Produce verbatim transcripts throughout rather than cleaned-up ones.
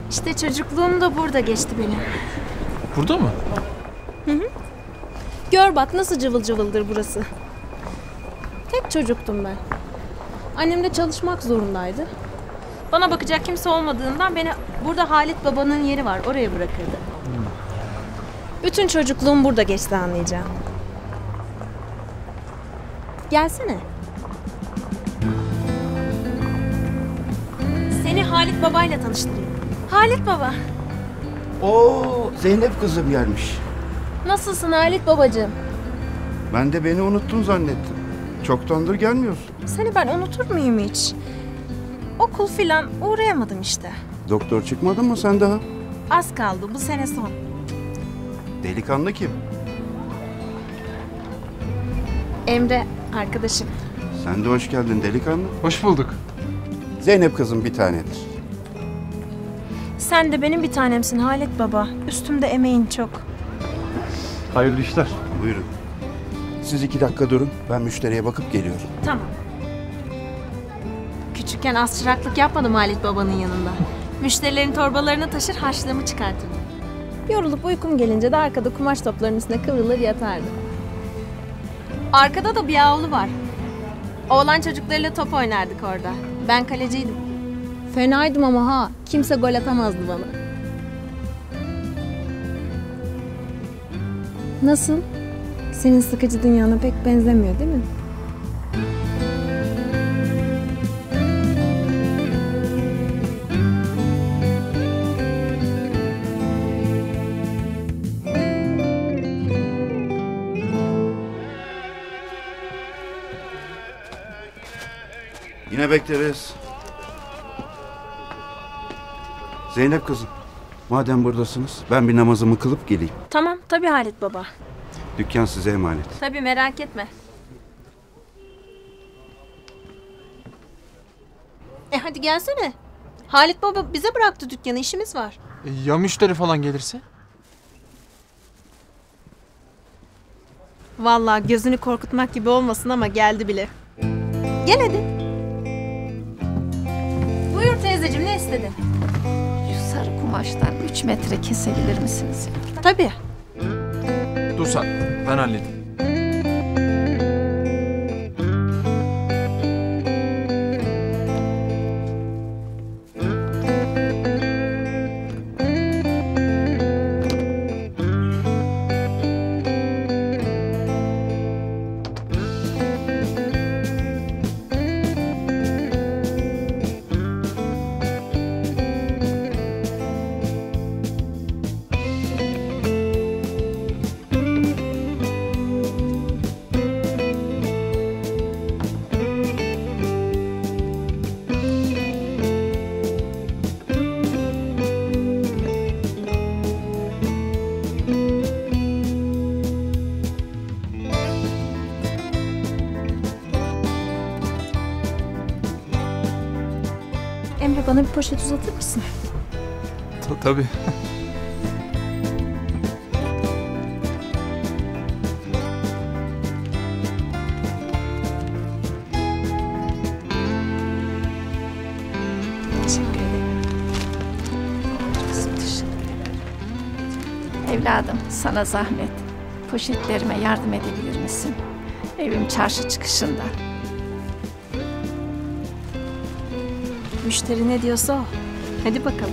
İşte çocukluğum da burada geçti benim. Burada mı? Hı hı. Gör bak nasıl cıvıl cıvıldır burası. Tek çocuktum ben. Annem de çalışmak zorundaydı. Bana bakacak kimse olmadığından beni burada Halit babanın yeri var, oraya bırakırdı. Hmm. Bütün çocukluğum burada geçti anlayacağım. Gelsene. Seni Halit babayla tanıştırayım. Halit baba. Oo, Zeynep kızım gelmiş. Nasılsın Halit babacığım? Ben de beni unuttun zannettim. Çoktandır gelmiyorsun. Seni ben unutur muyum hiç? Okul filan uğrayamadım işte. Doktor çıkmadı mı sen daha? Az kaldı, bu sene son. Delikanlı kim? Emre, arkadaşım. Sen de hoş geldin delikanlı. Hoş bulduk. Zeynep kızım bir tanedir. Sen de benim bir tanemsin Halit baba. Üstümde emeğin çok. Hayırlı işler. Buyurun. Siz iki dakika durun. Ben müşteriye bakıp geliyorum. Tamam. Küçükken az çıraklık yapmadım Halit babanın yanında. Müşterilerin torbalarını taşır, harçlığımı çıkartırdım. Yorulup uykum gelince de arkada kumaş toplarının üstüne kıvrılır yatardım. Arkada da bir avlu var. Oğlan çocuklarıyla top oynardık orada. Ben kaleciydim. Fenaydım ama ha. Kimse gol atamazdı bana. Nasıl? Senin sıkıcı dünyana pek benzemiyor değil mi? Yine bekleriz. Zeynep kızım, madem buradasınız ben bir namazımı kılıp geleyim. Tamam, tabii Halit baba. Dükkan size emanet. Tabii merak etme. E hadi gelsene. Halit baba bize bıraktı dükkanı, işimiz var. E, ya müşteri falan gelirse? Vallahi gözünü korkutmak gibi olmasın ama geldi bile. Gel hadi. Buyur teyzeciğim, ne istedin? Şu sarı kumaştan üç metre kesebilir misiniz? Tabii. Dur sen, ben halledeyim. Emre bana bir poşet uzatır mısın? Ta tabii. Teşekkür ederim. Evladım, sana zahmet. Poşetlerime yardım edebilir misin? Evim çarşı çıkışında. Müşteri ne diyorsa o. Hadi bakalım.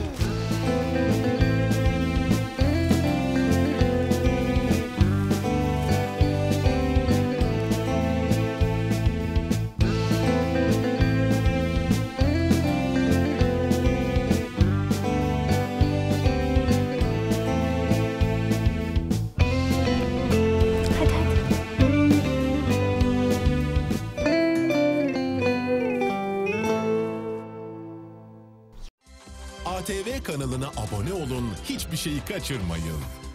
Hadi hadi. A T V kanalına abone olun, hiçbir şeyi kaçırmayın.